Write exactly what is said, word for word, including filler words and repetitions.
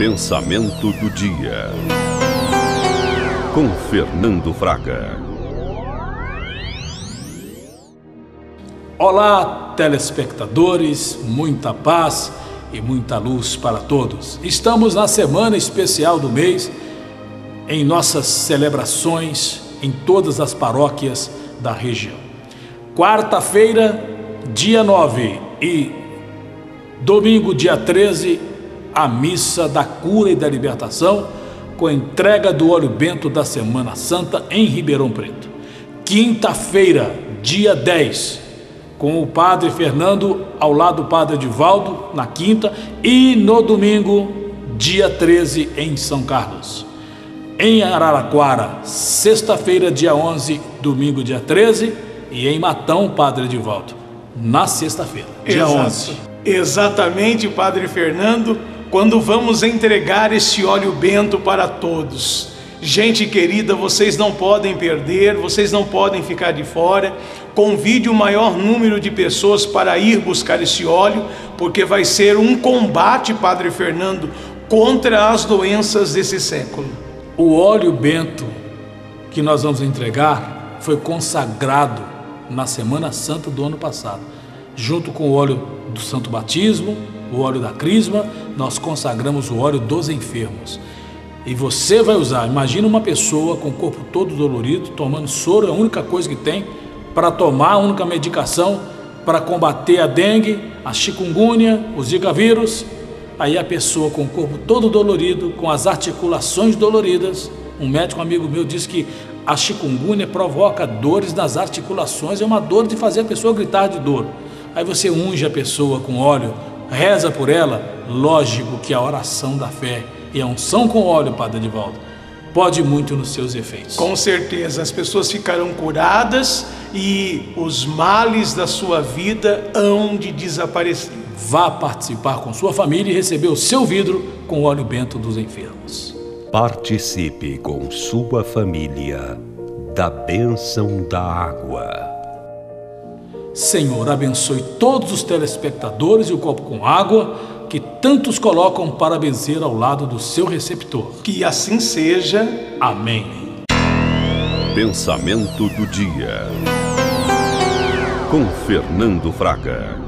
Pensamento do dia, com Fernando Fraga. Olá, telespectadores, muita paz e muita luz para todos. Estamos na semana especial do mês, em nossas celebrações em todas as paróquias da região. Quarta-feira, dia nove e domingo, dia treze, a missa da cura e da libertação, com a entrega do óleo bento da Semana Santa em Ribeirão Preto. Quinta-feira, dia dez, com o padre Fernando ao lado do padre Edivaldo, na quinta, e no domingo, dia treze, em São Carlos. Em Araraquara, sexta-feira, dia onze, domingo, dia treze, e em Matão, padre Edivaldo, na sexta-feira, dia Exato. onze. Exatamente, padre Fernando, quando vamos entregar esse óleo bento para todos. Gente querida, vocês não podem perder, vocês não podem ficar de fora. Convide o maior número de pessoas para ir buscar esse óleo, porque vai ser um combate, padre Fernando, contra as doenças desse século. O óleo bento que nós vamos entregar foi consagrado na Semana Santa do ano passado, junto com o óleo do Santo Batismo, o óleo da Crisma. Nós consagramos o óleo dos enfermos. E você vai usar, imagina uma pessoa com o corpo todo dolorido, tomando soro, é a única coisa que tem para tomar, a única medicação para combater a dengue, a chikungunya, o zika vírus. Aí a pessoa com o corpo todo dolorido, com as articulações doloridas. Um médico amigo meu disse que a chikungunya provoca dores nas articulações, é uma dor de fazer a pessoa gritar de dor. Aí você unge a pessoa com óleo, reza por ela. Lógico que a oração da fé e a unção com óleo, padre Edivaldo, pode muito nos seus efeitos. Com certeza, as pessoas ficarão curadas e os males da sua vida hão de desaparecer. Vá participar com sua família e receber o seu vidro com o óleo bento dos enfermos. Participe com sua família da bênção da água. Senhor, abençoe todos os telespectadores e o copo com água que tantos colocam para benzer ao lado do seu receptor. Que assim seja. Amém. Pensamento do dia, com Fernando Fraga.